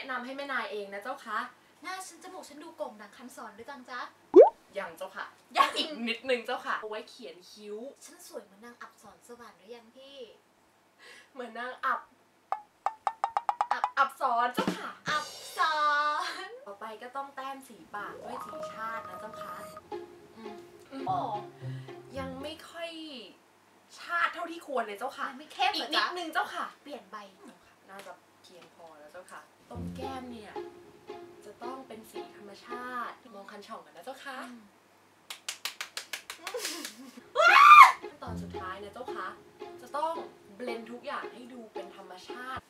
นำให้แม่นายเองนะเจ้าคะหน้าฉันจมูกฉันดูโก่งดังคันสอนหรือจังจ๊ะยังเจ้าค่ะยังอีกนิดนึงเจ้าค่ะเอาไว้เขียนคิ้วฉันสวยเหมือนนางอับสรสวรรค์หรือยังพี่เหมือนนางอับสรเจ้าค่ะอับสรต่อไปก็ต้องแต้มสีปากด้วยสีชาตินะเจ้าค่ะโอ้ยังไม่ค่อยชาติเท่าที่ควรเลยเจ้าค่ะไม่เข้มอีเหรกอนิจ๊ะดนึงเจ้าค่ะเปลี่ยนใบน่าจะเพียงพอแล้วเจ้าค่ะตรงแก้มเนี่ยจะต้องเป็นสีธรรมชาติมองคันช่องกันนะเจ้าค่ะขั้นตอนสุดท้ายนะเจ้าค่ะจะต้องเบลนด์ทุกอย่างให้ดูเป็นธรรมชาติ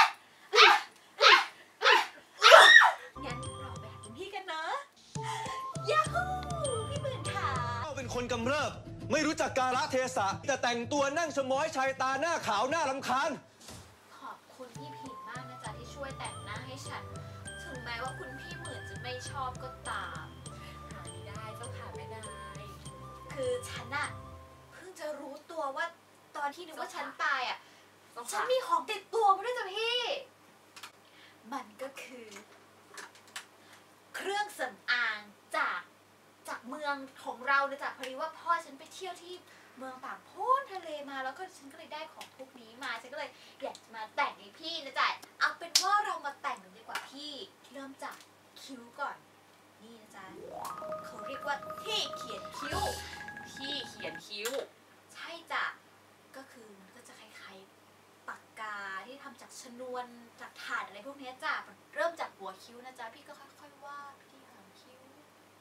งั้นเราไปหาคุณพี่กันเนอะยาฮูพี่หมื่นขาเป็นคนกำเริบไม่รู้จักกาลเทศะแต่แต่งตัวนั่งชะม้อยชายตาหน้าขาวหน้ารำคาญขอบคุณพี่ผินมากนะจ๊ะที่ช่วยแต่งหน้าให้ฉันถึงแม้ว่าคุณพี่หมื่นจะไม่ชอบก็ตามหาไม่ได้เจ้าค่ะแม่นายคือฉันอะเพิ่งจะรู้ตัวว่าตอนที่นึกว่าฉันตายอะฉันมีมีของติดตัวมาด้วยจ้ะพี่มันก็คือเครื่องสำอางจากเมืองของเรานะจ๊ะพอดีว่าพ่อฉันไปเที่ยวที่เมืองต่างโพ้นทะเลมาแล้วก็ฉันก็เลยได้ของพวกนี้มาฉันก็เลยอยากมาแต่งให้พี่นะจ๊ะเอาเป็นว่าเรามาแต่งกันดีกว่าพี่เริ่มจากคิ้วก่อนนี่นะจ๊ะเขาเรียกว่าที่เขียนคิ้วที่เขียนคิ้วใช่จ้ะก็คือมันก็จะคล้ายๆปากกาที่ทำจากชนวนจากถ่านอะไรพวกนี้จ้ะเริ่มจากหัวคิ้วนะจ๊ะพี่ก็ค่อยๆวาดที่หางคิ้ว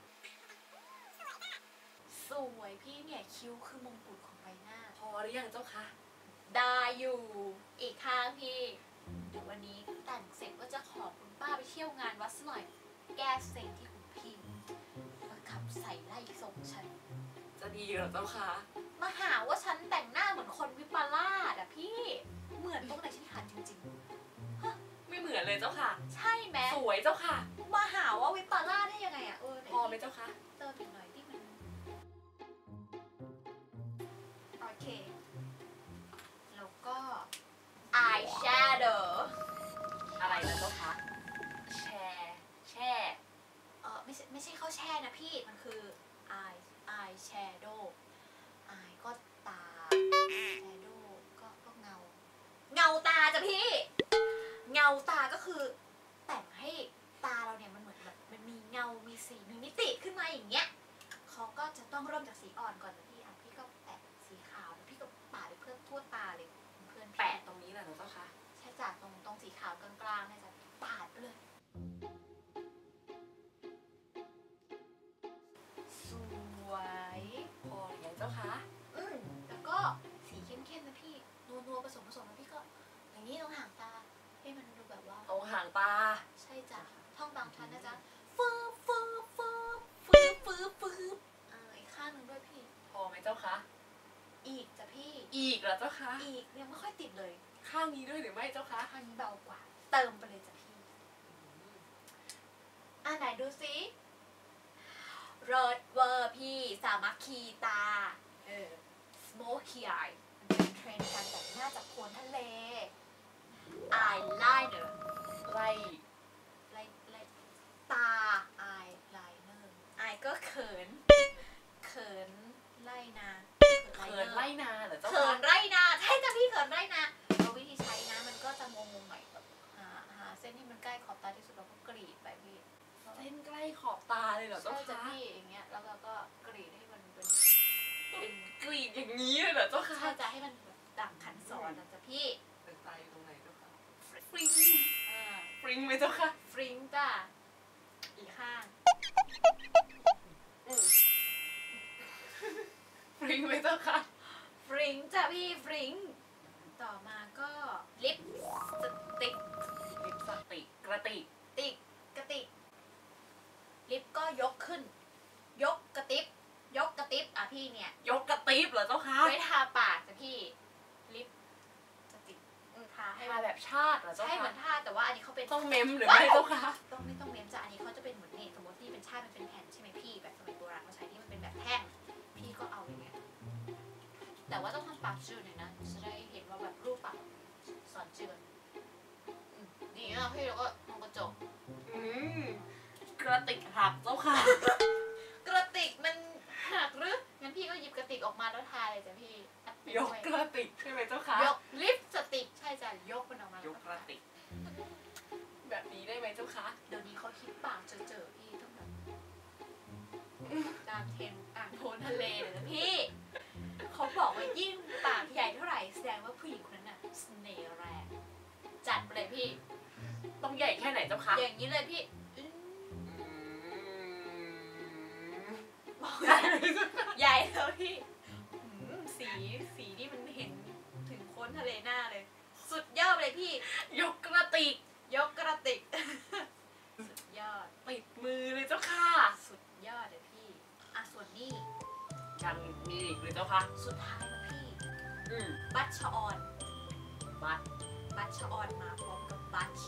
สวยพี่เนี่ยคิ้วคือมงกุฎของใบหน้าพอหรือยังเจ้าคะได้อยู่อีกข้างพี่เดี๋ยววันนี้แต่งเสร็จก็จะขอคุณป้าไปเที่ยวงานวัดสักหน่อยแก้เซ็งที่คุณพี่มาขับใส่ไล่ส่งฉันจะดีเหรอเจ้าคะมาหาว่าฉันแต่งหน้าเหมือนคนวิปลาสอะพี่เหมือนตรงไหนฉันถามจริงๆฮะไม่เหมือนเลยเจ้าค่ะใช่ไหมสวยเจ้าค่ะมาหาว่าวิปลาสได้ยังไงอะพอไหมเจ้าคะเติมอีกหน่อยที่มันโอเคแล้วก็อายแชโดว์อะไรนะเจ้าคะแช่ไม่ใช่ข้าวแช่นะพี่มันคืออายแชโดว์อายก็ตาแชโดว์ก็เงาตาจ้ะพี่เงาตาก็คือแต่งให้ตาเราเนี่ยมันเหมือนแบบมันมีเงามีสีมีมิติขึ้นมาอย่างเงี้ยเขาก็จะต้องเริ่มจากสีอ่อนก่อนนะพี่พี่ก็แปะสีขาวแล้วพี่ก็ปาดไปเพื่อทั่วตาเลยเพื่อนแปะตรงนี้แหละเจ้าคะใช่จ้ะตรงสีขาวกลางๆเนี่ยจะปาดไปเลยสวยพอหรือยังเจ้าคะแล้วก็สีเข้มๆนะพี่นัวผสมนะพี่ก็อย่างนี้ตรงหางตาให้มันดูแบบว่าตรงหางตาใช่จ้ะท่องตามฉันนะจ๊ะฟืบอีกข้างหนึ่งด้วยพี่พอไหมเจ้าคะอีกจ้ะพี่อีกเหรอเจ้าคะอีกยังไม่ค่อยติดเลยข้างนี้ด้วยหรือไม่เจ้าคะข้างนี้เบากว่าเติมไปเลยจ้ะพี่ไหนดูสิเริดเวอร์พี่สามัคคีตาsmoky eye เป็นเทรนด์การแต่งหน้าจากโคนทะเล eyeliner ไล่ตา eyeliner ก็เขินไล่นาเขินไล่นาเหรอเจ้าคะเขินไล่นาใช่จ้ะพี่เขินไล่นาเราวิธีใช้นะมันก็จะงงหน่อยแบบหาเส้นที่มันใกล้ขอบตาที่สุดเราก็กรีดไปพี่เส้นใกล้ขอบตาเลยเหรอเจ้าคะใช่จ้ะพี่อย่างเงี้ยแล้วเราก็กรีดให้มันเป็นกรีดอย่างนี้เลยเหรอเจ้าคะใช่จะให้มันดังขันสอนนะจ๊ะพี่เป็นตาอยู่ตรงไหนเจ้าคะฟริงไหมเจ้าคะฟริงจ้ะอีกข้างฟริงไหมเจ้าคะฟริงจ้ะพี่ฟริงต่อมาก็ลิปสติกกระติกลิปก็ยกขึ้นยกกระติบพี่เนี่ยยกกระติบเหรอเจ้าคะไว้ทาปากจ้ะพี่ลิปสติกทาให้แบบชาติเหรอเจ้าคะใช่เหมือนทาแต่ว่าอันนี้เขาเป็นต้องเมมหรือไม่เจ้าคะไม่ต้องเมมจ้ะอันนี้เขาจะเป็นเหมือนนี่สมมติที่เป็นชาติมันเป็นแผ่นใช่ไหมพี่แบบสมัยโบราณเขาใช้ที่มันเป็นแบบแท่งพี่ก็เอาอย่างเงี้ยแต่ว่าต้องทำปากจืดหน่อยนะจะได้เห็นว่าแบบรูปปากสอนจืดนี่นะพี่แล้วก็มองกระจกระติกหักเจ้าค่ะกระติกมันหักหรืองั้นพี่ก็หยิบกระติกออกมาแล้วทายเลยจ้ะพี่อัดไปยด้กวยกระติกใช่ไหมเจ้าค่ะยกลิฟต์สติกใช่จ้ะยกมันออกมายกกระติก แบบนี้ได้ไหมเจ้าค่ะเดี๋ยวนี้เขาคิดปากเจอพี่ต้องแบบตามเทรนด์อ่างโพนทะเลเลยนะพี่เขาบอกว่ายิ่งปากใหญ่เท่าไหร่แสดงว่าผู้หญิงคนนั้นน่ะเสน่ห์แรงจัดไปเลยพี่ต้องใหญ่แค่ไหนเจ้าค่ะอย่างนี้เลยพี่ใหญ่เลยเจ้าค่ะใหญ่แล้วพี่สีนี่มันเห็นถึงโค้นทะเลหน้าเลย สุดยอดเลยพี่ยกกระติกยกกระติก สุดยอดติดมือเลยเจ้าค่ะสุดยอดเลยพี่อ่ะส่วนนี้ยังมีอีกเลยเจ้าค่ะสุดท้ายนะพี่อืมบัตชะออนบัตรบัตชะออนมาพร้อมกับบัตช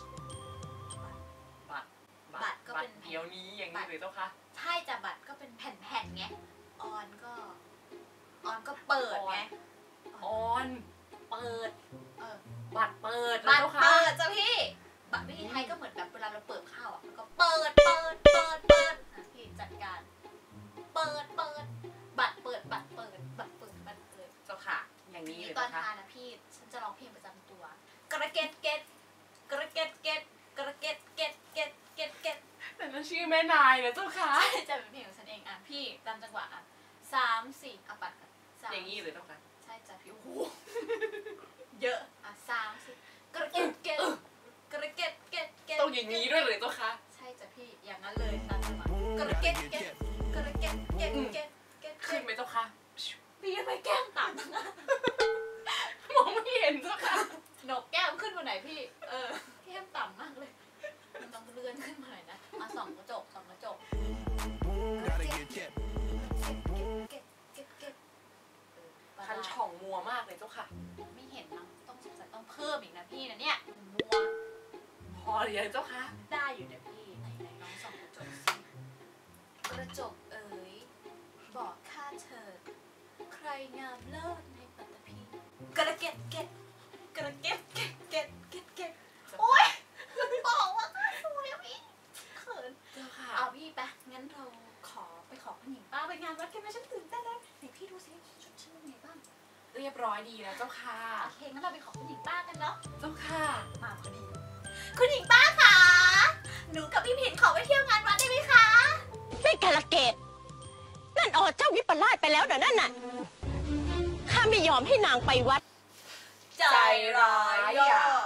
บัตรก็เป็นเดี๋ยวนี้อย่างนี้เลยเจ้าค่ะใช่จ้ะบัตรก็เป็นแผ่นๆไงออนก็เปิดไงออน เปิดเออบัตรเปิดบัตรเจ้าค่ะเปิดจ้ะพี่บัตรวิธีไทยก็เหมือนแบบเวลาเราเปิดข้าวอ่ะแล้วก็เปิดอ่ะพี่จัดการ เปิดบัตรเปิดบัตรเปิดบัตรเปิดบัตรเปิดเจ้าค่ะ อย่างนี้เลยตอนเจ้าทาค่ะนนะพี่ฉันจะร้องเพลงประจำตัว กระเก็ดเก็ดกระเก็ดเก็ดกระเก็ดเก็ดเก็ดเก็ดเก็ดแต่นั่นชื่อแม่นายนะเจ้าค่ะใช่จะเป็นเพลงของฉันเองอ่ะพี่ตามจังหวะอ่ะ3 4เอาปัดกัน3 อย่างนี้เลยเจ้าค่ะใช่จ้ะพี่โอ้โหเยอะอ่ะ3 4กระเก็ดเก็ดกระเก็ดเก็ดเก็ดต้องอย่างนี้ด้วยเลยเจ้าค่ะใช่จ้ะพี่อย่างนั้นเลยตามจังหวะกระเก็ดเก็ดกระเก็ดเก็ดเก็ดเก็ดขึ้นไหมเจ้าค่ะพี่ทำไมแก้มต่ำมองไม่เห็นเจ้าค่ะหนกแก้มขึ้นมาไหนพี่แก้มต่ำมากเลยมันต้องเลื่อนขึ้นมาหน่อยนะมาส่องกระจกคันช่องมัวมากเลยเจ้าค่ะไม่เห็นเนาะต้องสงสัยต้องเพิ่มอีกนะพี่นะเนี่ยมัวพอหรือยังเจ้าค่ะได้อยู่เดี๋ยวพี่ไหนน้องส่องกระจกสิกระจกเอ๋ยบอกข้าเถิดใครงามเลิศในปัตตภีกระเก็ดเก็ดกระเก็ดเก็ดเก็ดเก็ดเก็ดโอ๊ยบอกว่าข้าสวยอะพี่เขินเจ้าค่ะเอาพี่ไปงั้นเราไปขอคุณหญิงป้าไปงานวัดกันไหมฉันตื่นเต้นเลยไหนพี่ดูสิชุดฉันเป็นไงบ้างเรียบร้อยดีแล้วเจ้าค่ะโอเคงั้นเราไปขอคุณหญิงป้ากันเนาะเจ้าค่ะมาพอดี คุณหญิงป้าคะหนูกับพี่ผินขอไปเที่ยวงานวัดได้ไหมคะไม่กาลเกตนั่นเจ้าวิปลาสไปแล้วเดี๋ยวนั่นน่ะข้าไม่ยอมให้นางไปวัดใจร้ายอ่ะ